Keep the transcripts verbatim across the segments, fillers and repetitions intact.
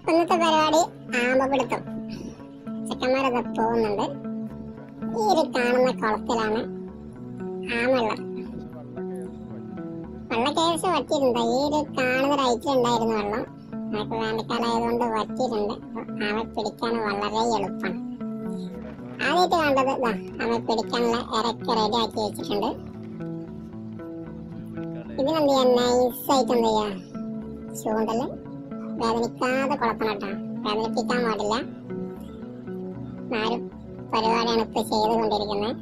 ഇന്നത്തെ പരിപാടി ആമപിടുത്തം. ചെക്കന്മാരൊക്കെ പോകുന്നുണ്ട്. ഈ ഒരു കാണുന്ന കുളത്തിലാണ് ആമയുള്ളത്. വെള്ളക്കേസ് വറ്റിയിട്ടുണ്ട്. ഈ ഒരു കാണുന്ന റൈറ്റിലുണ്ടായിരുന്നു വെള്ളം. നമുക്ക് വേനൽക്കാലമായതുകൊണ്ട് വറ്റിയിട്ടുണ്ട്. ആമ പിടിക്കാൻ വളരെ എളുപ്പമാണ്. ആദ്യമായിട്ട് കണ്ടത് ഇതാ ആമ പിടിക്കാനുള്ള ഇറക്കി റെഡി ആക്കി വെച്ചിട്ടുണ്ട്. ഇതിനെന്ത് ചെയ്യാൻ നൈസായിട്ട് എന്ത് ചെയ്യാ, ചൂണ്ടല് വേദനിക്കാതെ കുളക്കണം കേട്ടോ, വേദനിപ്പിക്കാൻ പാടില്ല. നാല് പരിപാടിയാണ് ഇപ്പൊ ചെയ്തുകൊണ്ടിരിക്കുന്നത്.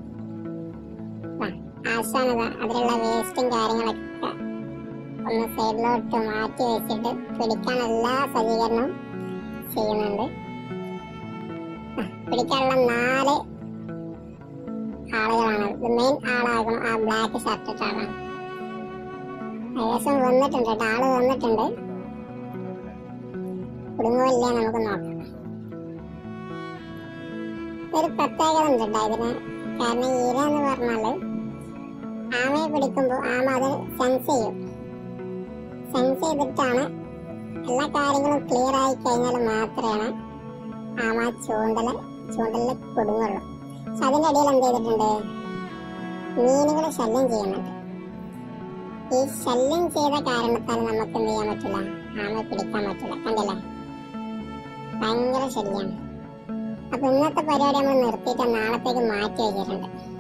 ആശാനത അതിലുള്ള വേസ്റ്റും കാര്യങ്ങളൊക്കെ ഒന്ന് സൈഡിലോട്ട് മാറ്റി വെച്ചിട്ട് പിടിക്കാൻ എല്ലാ സജ്ജീകരണവും ചെയ്യുന്നുണ്ട്. പിടിക്കാനുള്ള നാല് ആളുകളാണ്. ഇത് മെയിൻ ആളാകണം ആ ബ്ലാക്ക് ഷർട്ട് ഇട്ട ആളാണ്. ഏകദേശം വന്നിട്ടുണ്ട് കേട്ടോ, ആള് വന്നിട്ടുണ്ട്. കുടുങ്ങുമില്ല, നമുക്ക് നോക്കാം. ഒരു പ്രത്യേകത ഉണ്ട് കേട്ടോ ഇതിന്. കാരണം ഈര എന്ന് പറഞ്ഞാല് ആമയെ പിടിക്കുമ്പോൾ ആമ അത് സെൻസ് ചെയ്യും. സെൻസ് ചെയ്തിട്ടാണ് എല്ലാ കാര്യങ്ങളും ക്ലിയർ ആയി കഴിഞ്ഞാൽ മാത്രമേ ആമ ചൂണ്ടല് ചൂണ്ടലിൽ കുടുങ്ങുള്ളൂ. പക്ഷെ അതിന്റെ ഇടയിൽ എന്ത് ചെയ്തിട്ടുണ്ട്, മീനുകൾ ശല്യം ചെയ്യുന്നുണ്ട്. ഈ ശല്യം ചെയ്ത കാരണത്താൽ നമുക്ക് എന്ത് ചെയ്യാൻ പറ്റില്ല, ആമ പിടിക്കാൻ പറ്റില്ല. കണ്ടില്ലേ, ഭയങ്കര ശല്യാണ്. അപ്പൊ ഇന്നത്തെ പരിപാടി നമ്മൾ നിർത്തിയിട്ട് നാളത്തേക്ക് മാറ്റി വെച്ചിട്ടുണ്ട്.